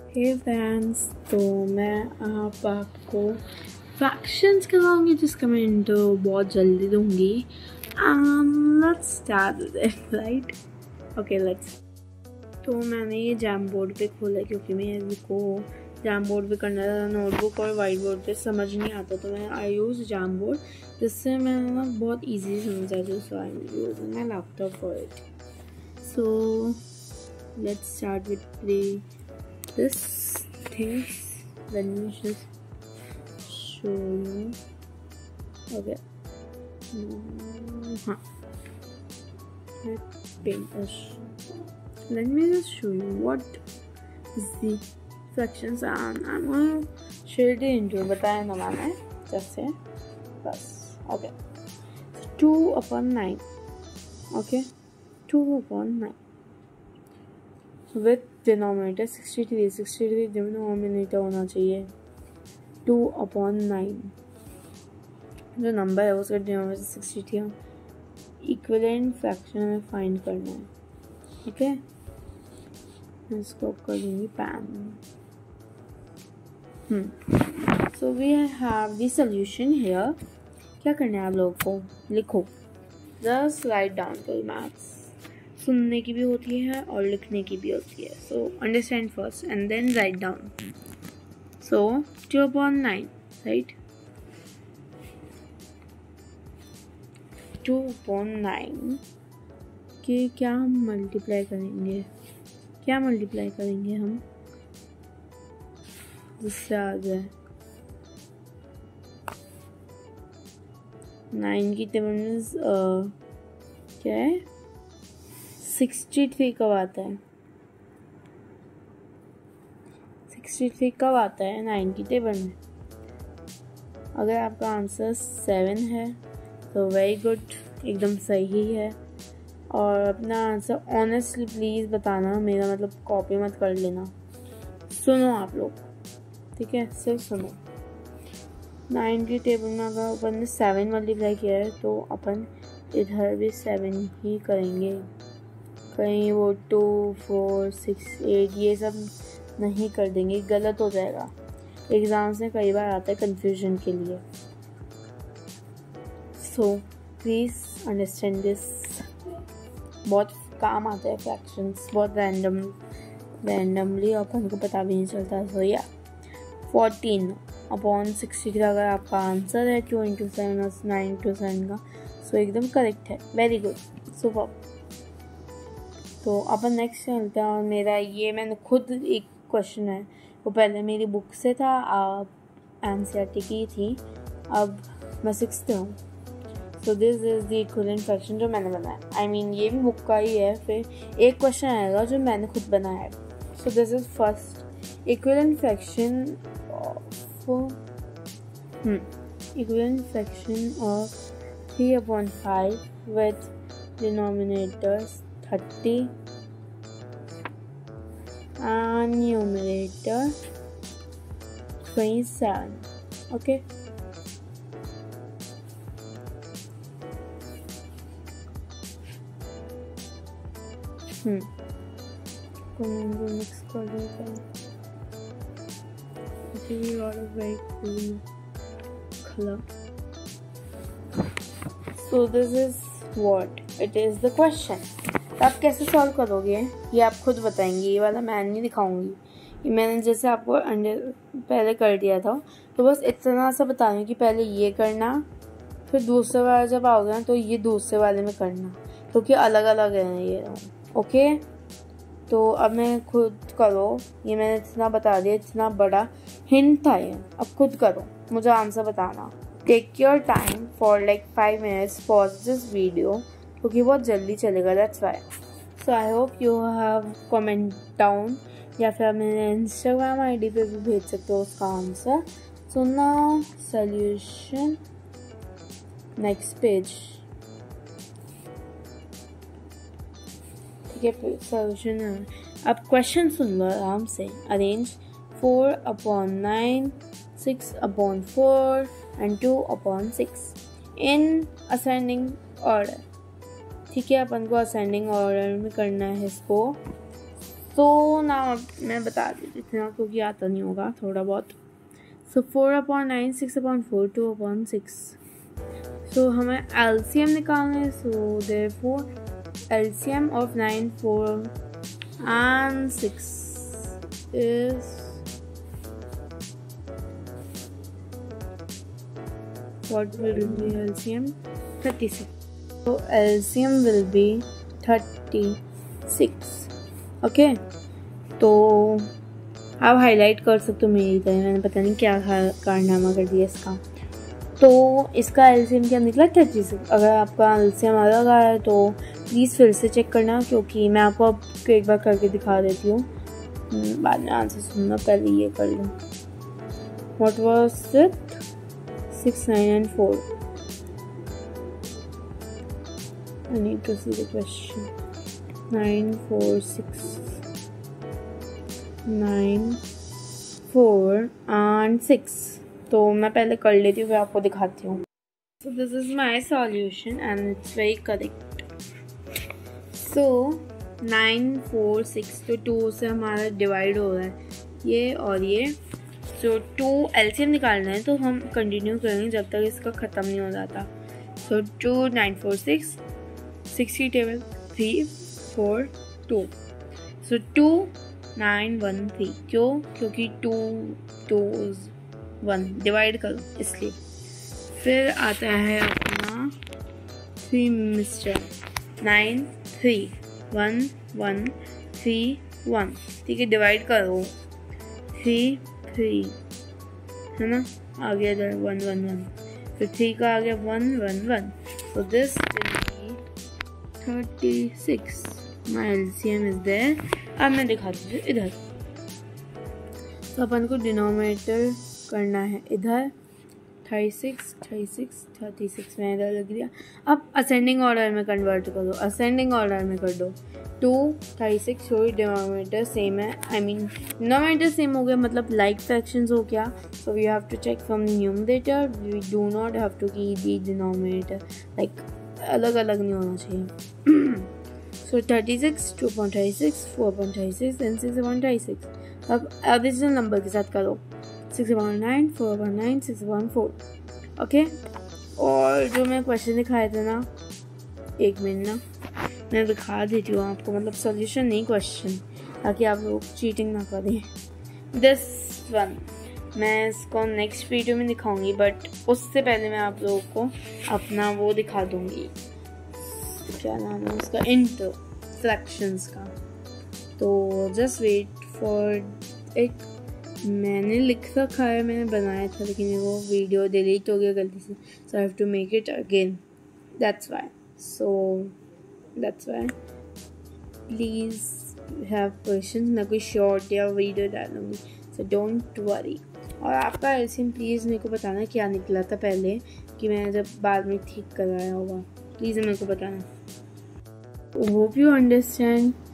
हे friends, तो मैं आपको फ्रैक्शंस करवाऊंगी जिसका मैं इंट्रो बहुत जल्दी दूंगी। Let's start with it, right? Okay, let's. तो मैंने ये जैम बोर्ड पे खोला क्योंकि मेरे को जैम बोर्ड पे करना था, नोटबुक और वाइट बोर्ड पे समझ नहीं आता, तो मैं आई यूज़ जैम बोर्ड जिससे मैं ना बहुत ईजी समझ जाती हूँ। So I am using my laptop for it. So let's start with this things. Let me just show you. Okay. Let me just show you what is the fractions, and I'm gonna share the intro. बताया ना मैंने जैसे बस. Okay. 2/9. Okay. 2/9. With denominator 63 denominator होना चाहिए 2/9। जो नंबर है उसका डिनोमिनेटर 63, इक्विवेलेंट फ्रैक्शन में फाइंड करना है। ठीक है, मैं इसको कर दूँगी pen. So we have the solution here. क्या करना है आप लोगों को? लिखो, just write down for maths. सुनने की भी होती है और लिखने की भी होती है। So understand first and then write down. So 2/9, right? 2/9 के क्या हम मल्टीप्लाई करेंगे? हम जिससे आ जाए 9 की टेबल में क्या है? 63 कब आता है? 63 कब आता है 9 की टेबल में? अगर आपका आंसर 7 है तो वेरी गुड, एकदम सही है। और अपना आंसर ऑनेस्टली प्लीज़ बताना, मेरा मतलब कॉपी मत कर लेना। सुनो आप लोग, ठीक है? सिर्फ सुनो। 9 की टेबल में अगर अपन ने 7 मल्टीप्लाई किया है तो अपन इधर भी 7 ही करेंगे। कहीं वो 2, 4, 6, 8 ये सब नहीं कर देंगे, गलत हो जाएगा। एग्ज़ाम्स में कई बार आता है कंफ्यूजन के लिए। So please understand this. बहुत काम आता है फ्रैक्शंस, बहुत रैंडमली अपन को पता भी नहीं चलता। सो या 14/63 अगर आपका आंसर है 2 × 7 और 9 × 7 का, सो एकदम करेक्ट है। Very good, super. तो अपन नेक्स्ट चलते हैं। और मेरा ये मैंने खुद एक क्वेश्चन है, वो पहले मेरी बुक से था, NCERT की थी, अब मैं 6th हूँ। So this is the equivalent fraction जो मैंने बनाया। आई मीन ये भी बुक का ही है। फिर एक क्वेश्चन आएगा जो मैंने खुद बनाया है। So this is first equivalent fraction of 3/5 with denominators 30 and numerator 27. Okay. Next कर देते हैं। We got a very cool color. So this is what it is the question. तो आप कैसे सॉल्व करोगे ये आप खुद बताएंगे। ये वाला मैं नहीं दिखाऊंगी, ये मैंने जैसे आपको पहले कर दिया था। तो बस इतना सा बता रही हूँ कि पहले ये करना, फिर दूसरे वाला जब आओगे ना तो ये दूसरे वाले में करना, क्योंकि अलग अलग है ये। ओके, तो अब मैं खुद करो। ये मैंने इतना बता दिया, इतना बड़ा हिंट था ये। अब खुद करो, मुझे आंसर बताना। Take your time for like 5 minutes, pause this video क्योंकि बहुत जल्दी चलेगा, that's why. So I hope you have comment down, या फिर आप मेरे इंस्टाग्राम ID पे भी भेज सकते हो उसका answer. So now solution, next page. ठीक है, सॉल्यूशन है। अब क्वेश्चन सुन लो आराम से। Arrange 4/9, 6/4 and 2/6 in ascending order. ठीक है, अपन को असेंडिंग ऑर्डर में करना है इसको। तो ना मैं बता देती इतना क्योंकि आता नहीं होगा थोड़ा बहुत। सो 4/9, 6/4, 2/6। सो हमें एलसीएम निकालना है। So therefore LCM of 9, 4 and 6 is what will be LCM? 36. So LCM will be 36. Okay तो आप हाईलाइट कर सकते हो मेरी तरह, मैंने पता नहीं क्या कारनामा कर दिया इसका। तो इसका एलसीएम क्या निकला 36। अगर आपका एलसीएम अलग आया है तो प्लीज़ फिर से चेक करना, क्योंकि मैं आपको अब एक बार करके दिखा देती हूँ, बाद में आंसर सुनना, पहले ये कर लूँ। What was it? 6, 9 and 4. I need to see the question. 9, 4, 6, 9, 4 and 6। तो मैं पहले कर लेती हूँ फिर आपको दिखाती हूँ। So this is my solution and it's very correct. So 9, 4, 6 तो 2 से हमारा डिवाइड हो रहा है ये और ये। सो 2 एलसीएम निकालना है तो हम कंटिन्यू करेंगे जब तक इसका ख़त्म नहीं हो जाता। सो 2, 9, 4, 6, 6 की टेबल 3, 4, 2। सो 2, 9, 1, 3। क्यों? क्योंकि 2, 2, 1 डिवाइड करो इसलिए। फिर आता है अपना 3 मिस्टर 9, 3, 1, 1, 3, 1। ठीक है, डिवाइड करो 3, 3 है ना, आ गया इधर 1, 1, 1। फिर 3 का आ गया 1, 1, 1। So this will be 36। My LCM is there. अब मैं दिखाती हूँ इधर। तो अपन को डिनोमिनेटर करना है इधर 36, 36, 36 में इधर लग दिया। अब असेंडिंग ऑर्डर में कन्वर्ट करो, असेंडिंग ऑर्डर में कर दो। 2, 36 सॉरी डिनोमिनेटर सेम है, आई मीन डिनोमिनेटर सेम हो गया मतलब लाइक फ्रैक्शंस हो गया। So we have to check from numerator, we do not have to की दी डिनोमिनेटर लाइक अलग अलग नहीं होना चाहिए। सो 36, 2.36, 4.36 एंड 6.36। अब एडिशनल नंबर के साथ करो 6/9, 4/9, 6/4। ओके, और जो मैं क्वेश्चन दिखाए थे ना, एक मिनट ना मैं दिखा देती हूँ आपको, मतलब सॉल्यूशन नहीं क्वेश्चन, ताकि आप लोग चीटिंग ना करें। दिस वन मैं इसको नेक्स्ट वीडियो में दिखाऊंगी, बट उससे पहले मैं आप लोगों को अपना वो दिखा दूँगी, क्या नाम है उसका, इंटर फ्रैक्शंस का। तो जस्ट वेट फॉर इट। मैंने लिख रखा है, मैंने बनाया था, लेकिन वो वीडियो डिलीट हो गया गलती से। So I have to make it again, that's why. So that's why please have question. मैं कोई शॉर्ट या वीडियो डालूँगी, सो डोंट वरी। और आपका एलसीएम प्लीज़ मेरे को बताना क्या निकला था पहले, कि मैंने जब बाद में ठीक कराया होगा, प्लीज़ मेरे को बताना। Hope you understand.